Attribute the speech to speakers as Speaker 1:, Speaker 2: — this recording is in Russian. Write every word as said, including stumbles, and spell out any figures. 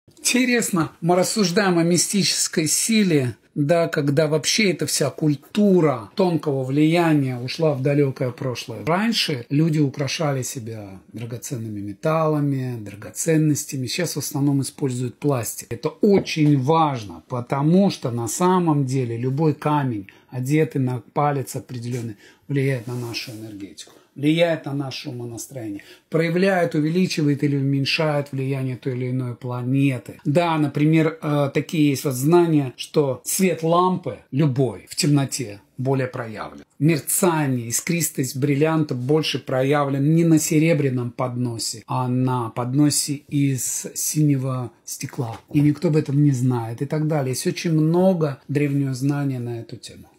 Speaker 1: Интересно, мы рассуждаем о мистической силе, да, когда вообще эта вся культура тонкого влияния ушла в далекое прошлое. Раньше люди украшали себя драгоценными металлами, драгоценностями. Сейчас в основном используют пластик. Это очень важно, потому что на самом деле любой камень, одетый на палец определенный, влияет на нашу энергетику, влияет на наше умонастроение, проявляет, увеличивает или уменьшает влияние той или иной планеты. Да, например, э, такие есть вот знания, что свет лампы любой в темноте более проявлен. Мерцание, искристость бриллианта больше проявлен не на серебряном подносе, а на подносе из синего стекла. И никто об этом не знает и так далее. Есть очень много древнего знания на эту тему.